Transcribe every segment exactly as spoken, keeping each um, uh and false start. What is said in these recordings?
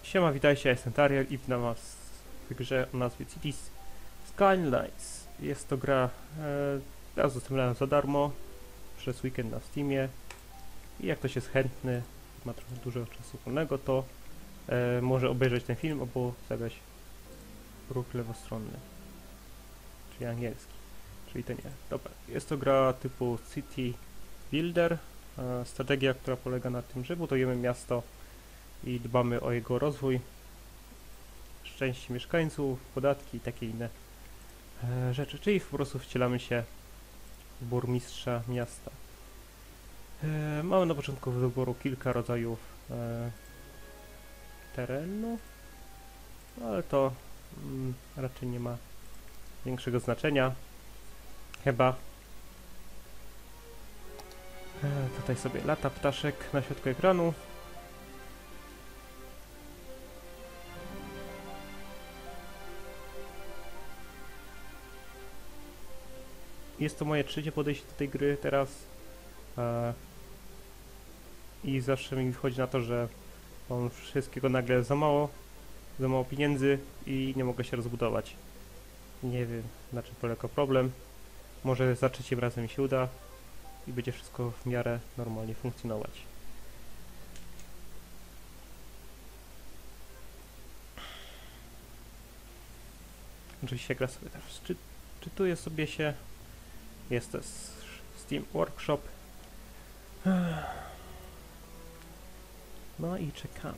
Siema, witajcie, ja jestem Tariel i witam was w grze o nazwie Cities Skylines. Jest to gra, e, ja dostępna za darmo przez weekend na Steamie i jak ktoś jest chętny, ma trochę dużo czasu wolnego, to e, może obejrzeć ten film albo zagrać ruch lewostronny, czyli angielski, czyli to nie. Dobra, jest to gra typu City Builder, e, strategia, która polega na tym, że budujemy miasto i dbamy o jego rozwój, szczęście mieszkańców, podatki i takie inne e, rzeczy, czyli po prostu wcielamy się w burmistrza miasta. E, mamy na początku wyboru kilka rodzajów e, terenu, ale to mm, raczej nie ma większego znaczenia, chyba. E, tutaj sobie lata ptaszek na środku ekranu. Jest to moje trzecie podejście do tej gry teraz e, i zawsze mi wychodzi na to, że mam wszystkiego nagle za mało, za mało pieniędzy i nie mogę się rozbudować. Nie wiem, na czym polega problem. Może za trzecim razem mi się uda i będzie wszystko w miarę normalnie funkcjonować. Oczywiście gra sobie teraz czy, czytuje sobie się. Jest to Steam Workshop. No i czekamy.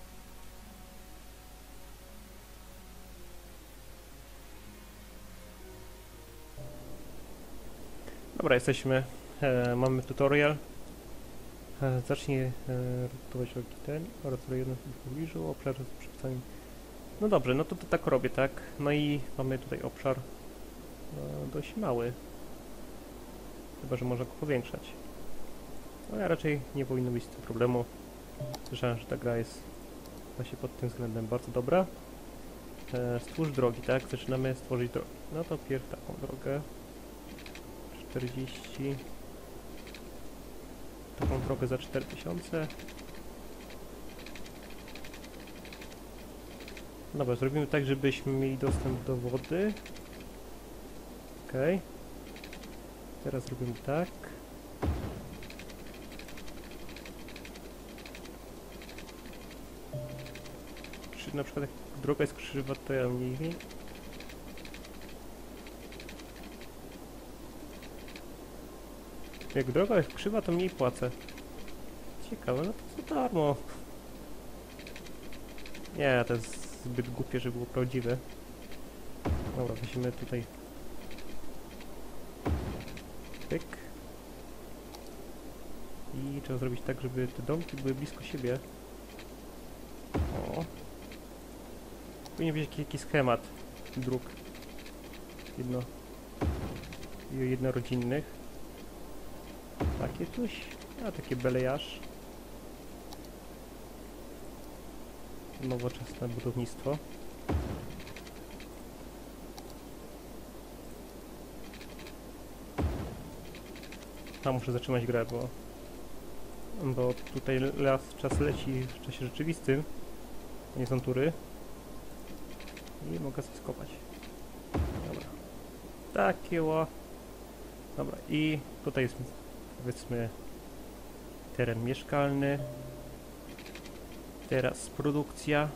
Dobra, jesteśmy. E, mamy tutorial. E, zacznij e, rekrutawać ten oraz jeden w pobliżu, obszar z przepisami. No dobrze, no to, to tak robię, tak? No i mamy tutaj obszar e, dość mały. Chyba że można go powiększać. Ale raczej nie powinno być z tym problemu. Słyszałem, że ta gra jest właśnie pod tym względem bardzo dobra. E, stwórz drogi, tak? Zaczynamy stworzyć drogę. No to pierw taką drogę. czterdzieści. Taką drogę za cztery tysiące. Dobra, zrobimy tak, żebyśmy mieli dostęp do wody. Okej. Okay. Teraz zrobimy tak. Czy na przykład jak droga jest krzywa, to ja mniej. Jak droga jest krzywa, to mniej płacę. Ciekawe, no to za darmo. Nie, to jest zbyt głupie, żeby było prawdziwe. Dobra, weźmy tutaj. Pyk. I trzeba zrobić tak, żeby te domki były blisko siebie. O. Powinien być jakiś, jakiś schemat dróg. Jedno. Jednorodzinnych. Takie coś. A takie belejarz. Nowoczesne budownictwo. A muszę zatrzymać grę, bo bo tutaj las, czas leci w czasie rzeczywistym, nie są tury i mogę sobie skopać. Dobra, takie ło. Dobra, i tutaj jest, powiedzmy, teren mieszkalny. Teraz produkcja.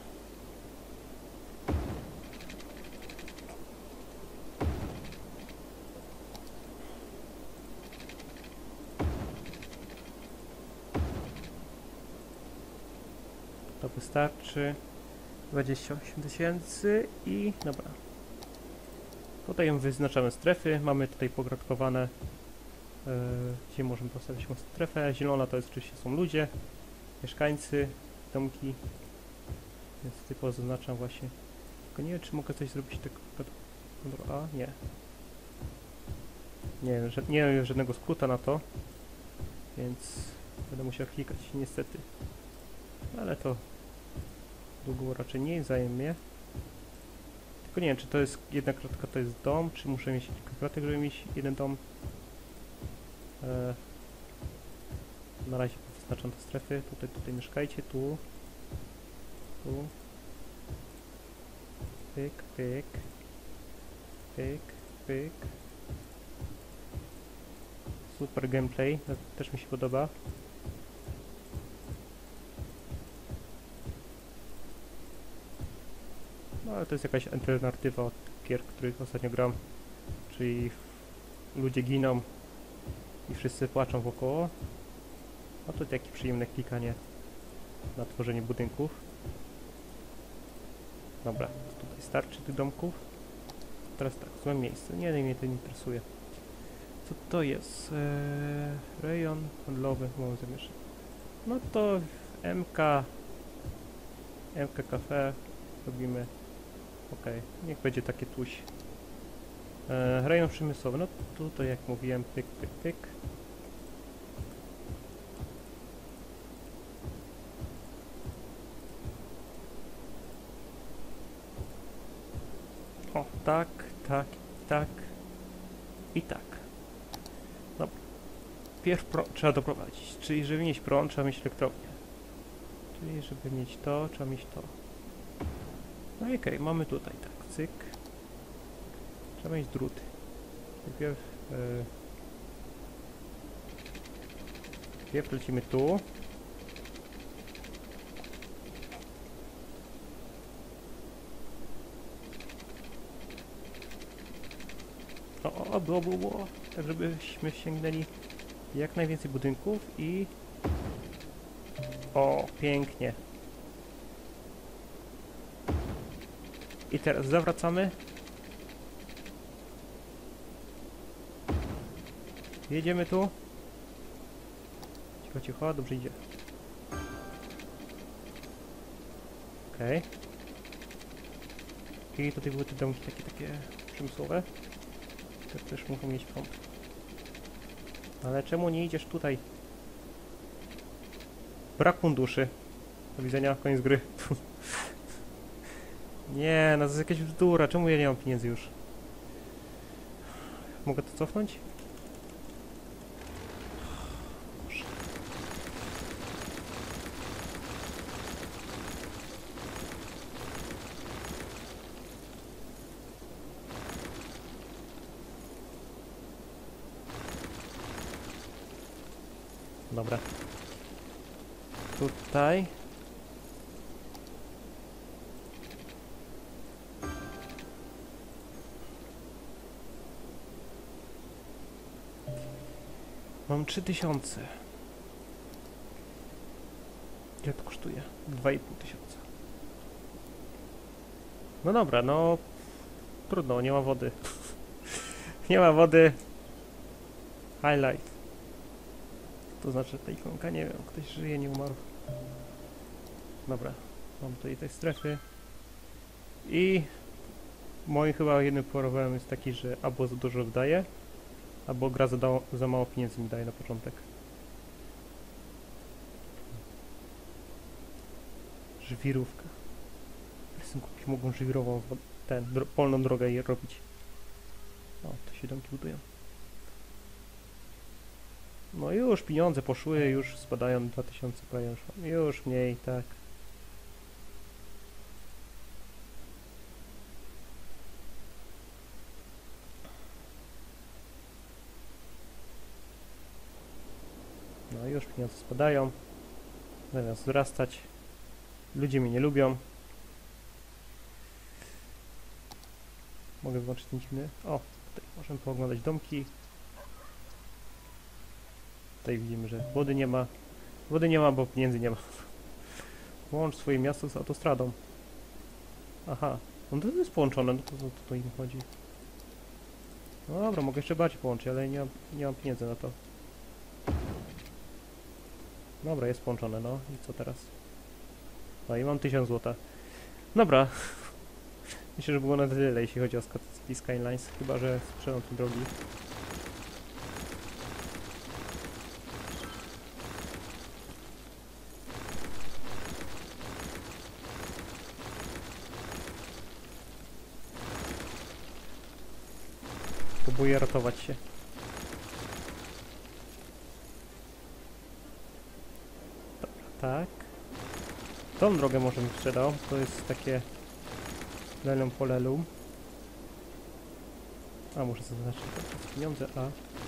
To wystarczy. dwadzieścia osiem tysięcy i dobra. Tutaj wyznaczamy strefy. Mamy tutaj pogradkowane, yy, gdzie możemy postawić strefę. Zielona to jest oczywiście są ludzie, mieszkańcy, domki. Więc tutaj pozaznaczam właśnie. Tylko nie wiem, czy mogę coś zrobić tak. A, nie. Nie wiem, że, nie wiem żadnego skróta na to. Więc będę musiał klikać niestety. Ale to długo raczej nie zajmie. Tylko nie wiem, czy to jest jedna kratka, to jest dom, czy muszę mieć kilka kratek, żeby mieć jeden dom. E, na razie wyznaczam te strefy. Tutaj, tutaj mieszkajcie, tu, tu, Pyk, pyk. Pyk, pyk. Super gameplay, to też mi się podoba. No ale to jest jakaś alternatywa od gier, których ostatnio gram. Czyli ludzie giną i wszyscy płaczą wokoło. A to takie przyjemne klikanie na tworzenie budynków. Dobra, tutaj starczy tych domków. Teraz tak, złe miejsce. Nie, mnie to nie interesuje. Co to jest? Eee, rejon handlowy, mam zamieszać. No to M K M K Cafe robimy. Ok, niech będzie takie tuś. Eee, rejon przemysłowy, no tutaj jak mówiłem, pyk, pyk, pyk. O, tak, tak, tak i tak. Dobra. Pierw prąd trzeba doprowadzić, czyli żeby mieć prąd, trzeba mieć elektrownię. Czyli żeby mieć to, trzeba mieć to. No i okej, okay, mamy tutaj tak, cyk. Trzeba mieć druty. Najpierw, yy, najpierw lecimy tu. O, o, było, było, było. Tak, żebyśmy sięgnęli jak najwięcej budynków i... O, pięknie. I teraz zawracamy. Jedziemy tu. Cicho, cicho, dobrze idzie. Okej. Okay. I tutaj były te domki takie, takie przemysłowe. Te też muszą mieć prąd. Ale czemu nie idziesz tutaj? Brak funduszy. Do widzenia, koniec gry. Nie, no to jest jakaś bzdura. Czemu ja nie mam pieniędzy już? Mogę to cofnąć? Boże. Dobra. Tutaj. Mam trzy tysiące. Ile to kosztuje? Dwa i pół tysiąca. No dobra, no... Trudno, nie ma wody. Nie ma wody. Highlight. To znaczy ta ikonka, nie wiem, ktoś żyje, nie umarł. Dobra, mam tutaj te strefy. I... Moim chyba jednym problemem jest taki, że albo za dużo wydaje, albo gra za, za mało pieniędzy mi daje na początek. Żwirówka. Jestem głupi, mogą żwirową ten, dro polną drogę je robić. O, to się domki budują. No już pieniądze poszły, już spadają dwa tysiące prawie już, już mniej, tak. No już pieniądze spadają, zamiast wzrastać. Ludzie mnie nie lubią. Mogę wyłączyć ten dziwny. O, tutaj możemy pooglądać domki. Tutaj widzimy, że wody nie ma. Wody nie ma, bo pieniędzy nie ma. Łącz swoje miasto z autostradą. Aha, no to jest połączone, no to o to im chodzi. No dobra, mogę jeszcze bardziej połączyć, ale nie mam, nie mam pieniędzy na to. Dobra, jest połączone, no i co teraz? No i mam tysiąc złota. Dobra. Myślę, że było na tyle, jeśli chodzi o City Skylines, chyba że sprzedam te drogi. Próbuję ratować się. Dobra, tak. Tą drogę może mi sprzedał, to jest takie Lelum polelum. A muszę zaznaczyć te pieniądze, a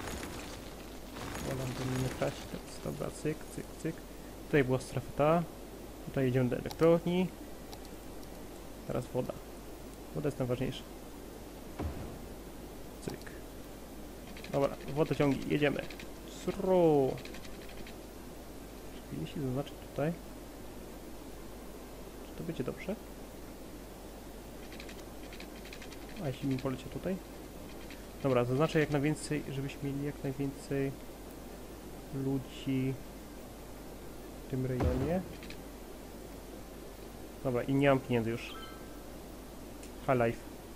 wolę do nie tracić. Teraz dobra, cyk, cyk, cyk. Tutaj była strefa ta. Tutaj jedziemy do elektrowni. Teraz woda. Woda jest najważniejsza. Cyk. Dobra, wodociągi, jedziemy. Sru. Jeśli zaznaczyć tutaj. Czy to będzie dobrze? A jeśli mi polecie tutaj? Dobra, zaznaczę jak najwięcej, żebyśmy mieli jak najwięcej ludzi w tym rejonie. Dobra, i nie mam pieniędzy już. High life.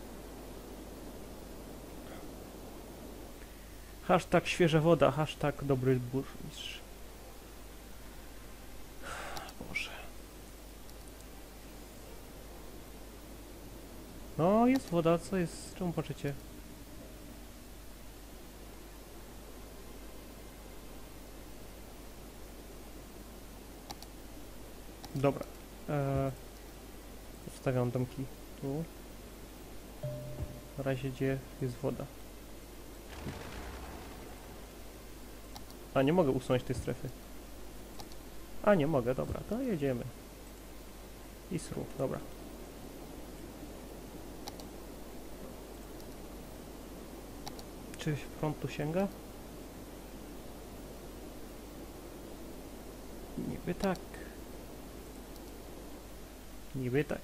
Hashtag świeża woda, hashtag dobry burmistrz. Boże. No, jest woda, co jest? Czemu patrzycie? Dobra. Eee, Wstawiam domki tu. Na razie gdzie jest woda. A, nie mogę usunąć tej strefy. A, nie mogę, dobra, to jedziemy. I sru, dobra. Czy prąd tu sięga? Niby tak. Niby tak.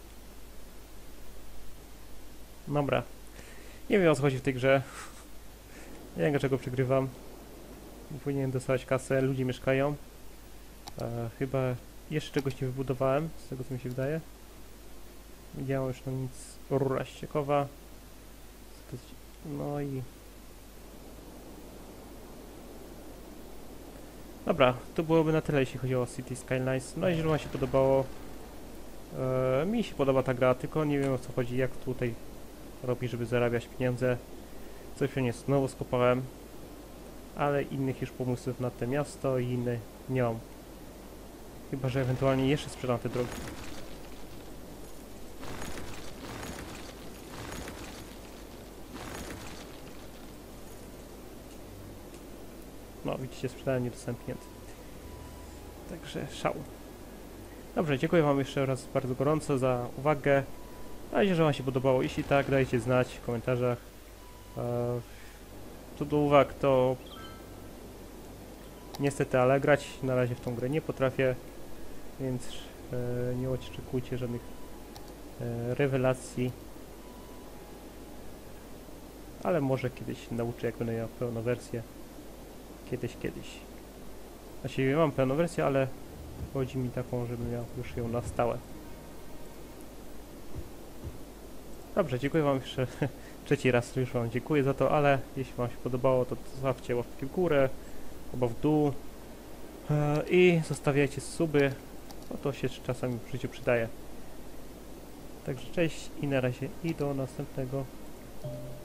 Dobra. Nie wiem o co chodzi w tej grze. Nie wiem dlaczego przegrywam. Powinienem dostawać kasę, ludzie mieszkają. E, chyba jeszcze czegoś nie wybudowałem, z tego co mi się wydaje. Nie działam już na nic. Rura ściekowa. No i... Dobra, to byłoby na tyle jeśli chodzi o City Skylines. No jeżeli wam się podobało, e, mi się podoba ta gra, tylko nie wiem o co chodzi, jak tutaj robić, żeby zarabiać pieniądze. Coś nie znowu skopałem, ale innych już pomysłów na to miasto i inne nie mam. Chyba że ewentualnie jeszcze sprzedam te drogi. No widzicie, sprzedałem, nie dostałem pieniędzy. Także szał. Dobrze, dziękuję wam jeszcze raz bardzo gorąco za uwagę. Mam nadzieję, że wam się podobało. Jeśli tak, dajcie znać w komentarzach. Eee, co do uwag, to niestety, ale grać na razie w tą grę nie potrafię, więc e, nie oczekujcie żadnych e, rewelacji. Ale może kiedyś nauczę, jak będę miał pełną wersję. Kiedyś, kiedyś. Znaczy, mam pełną wersję, ale chodzi mi taką, żebym miał już ją na stałe. Dobrze, dziękuję wam jeszcze trzeci raz już wam dziękuję za to, ale jeśli wam się podobało, to zostawcie łapki w górę albo w dół e, i zostawiajcie suby, bo to się czasami w życiu przydaje. Także cześć i na razie i do następnego.